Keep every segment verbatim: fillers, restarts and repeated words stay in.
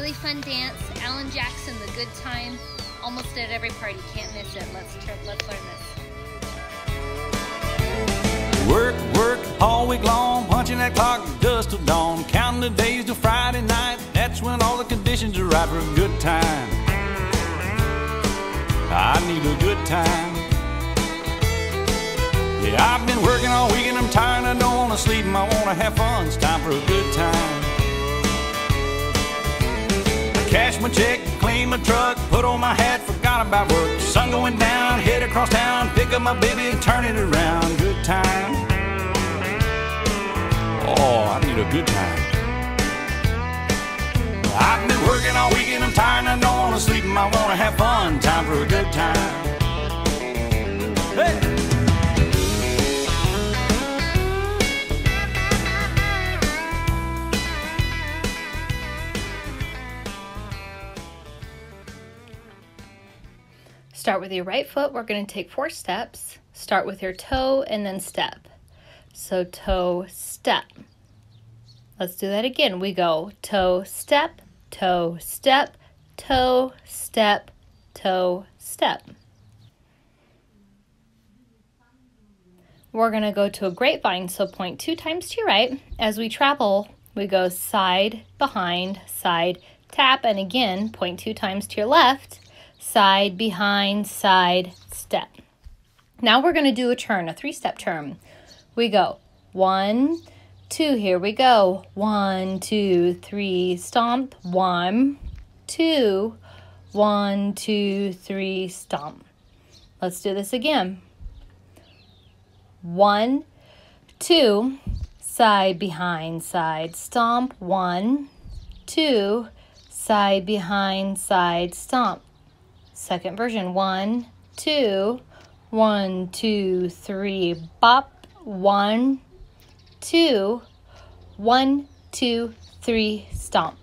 really fun dance. Alan Jackson, The Good Time. Almost at every party, can't miss it. Let's, let's learn this. Work, work, all week long, punching that clock dust till dawn, counting the days till Friday night. That's when all the conditions are right for a good time. I need a good time. Yeah, I've been working all week and I'm tired, I don't want to sleep and I want to have fun. It's time for a good time. Cash my check, clean my truck, put on my hat, forgot about work. Sun going down, head across town, pick up my baby and turn it around. Good time. Oh, I need a good time. I've been working all week and I'm tired and I don't want to sleep and I want to have fun. Time for a good time. Hey! Start with your right foot. We're going to take four steps. Start with your toe and then step. So toe, step. Let's do that again. We go toe, step, toe, step, toe, step, toe, step. We're going to go to a grapevine, so point two times to your right. As we travel, we go side, behind, side, tap, and again, point two times to your left. Side, behind, side, step. Now we're going to do a turn, a three-step turn. We go one, two, here we go. One, two, three, stomp. One, two, one, two, three, stomp. Let's do this again. One, two, side, behind, side, stomp. One, two, side, behind, side, stomp. Second version, one, two, one, two, three, bop, one, two, one, two, three, stomp.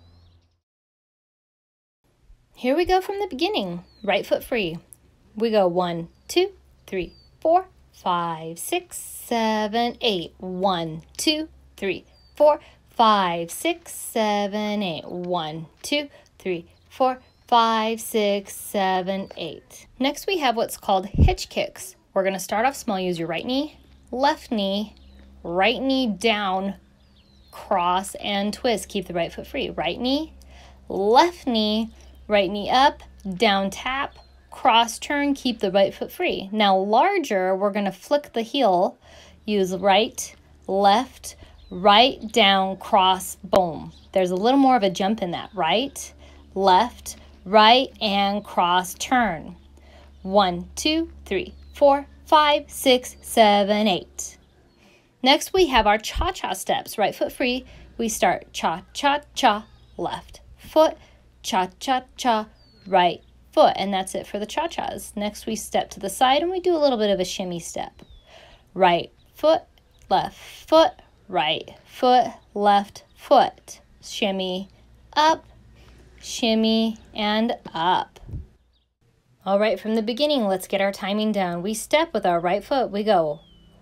Here we go from the beginning, right foot free. We go one, two, three, four, five, six, seven, eight. One, two, three, four, five, six, seven, eight. One, two, three, four, five, six, seven, eight. Next we have what's called hitch kicks. We're going to start off small. Use your right knee, left knee, right knee down, cross and twist. Keep the right foot free. Right knee, left knee, right knee up, down tap, cross turn, keep the right foot free. Now larger, we're going to flick the heel. Use right, left, right, down, cross, boom. There's a little more of a jump in that. Right, left, right, and cross turn. One, two, three, four, five, six, seven, eight. Next we have our cha-cha steps. Right foot free. We start cha-cha-cha, left foot, cha-cha-cha, right foot. And that's it for the cha-chas. Next we step to the side and we do a little bit of a shimmy step. Right foot, left foot, right foot, left foot. Shimmy up, shimmy, and up. All right, from the beginning, let's get our timing down. We step with our right foot. We go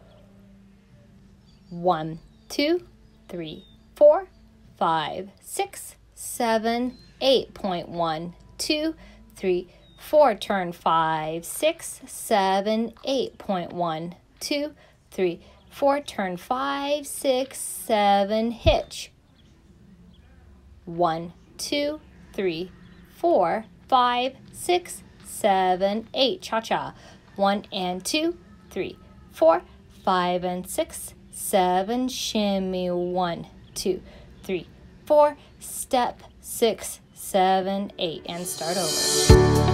one, two, three, four, five, six, seven, eight. Point one, two, three, four. Turn five, six, seven, eight. Point one, two, three, four. Turn five, six, seven. Hitch. One, two, three, four, five, six, seven, eight. Cha-cha. One and two, three, four, five and six, seven. Shimmy. One, two, three, four. Step. Six, seven, eight. And start over.